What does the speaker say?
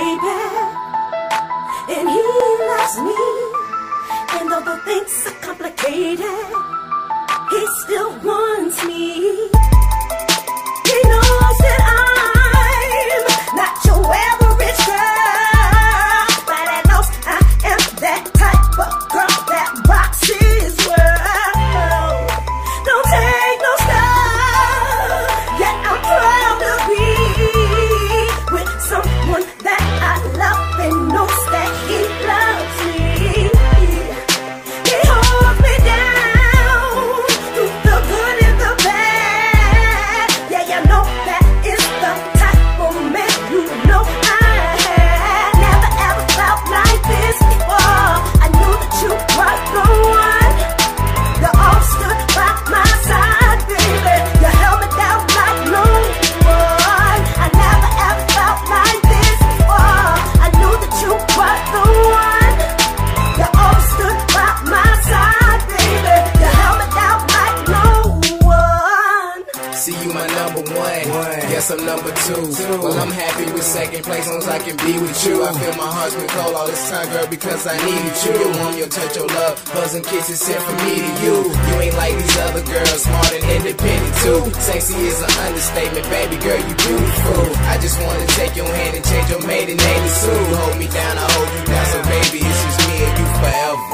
baby, and he loves me. And though the things are complicated, he still wants me. He knows that I'm not your average girl, but he knows I am that type of girl that rocks his world. Don't take no stuff, yet I'm proud to be with someone that I love and knows that he loves me. He holds me down through the good and the bad. Yeah, you know that is the type of man you know I had. Never ever felt like this before. I knew that you were the one. You all stood by my side, baby. You held me down like no one. I never ever felt like this before. I knew that you were the one. You all stood by my side, baby. You held me down like no one. See, you my number one. Yes, I'm number two. Well, I'm happy with second place, long as I can be with you. I feel my heart's been cold all this time, girl, because I needed you. Your warm, your touch, your love, hugs and kisses sent from me to you. You ain't like these other girls, smart and independent too. Sexy is an understatement, baby girl, you beautiful. I just wanna take your hand and change your maiden name to Sue. Hold me down, I hold you down, so baby, it's just me and you forever.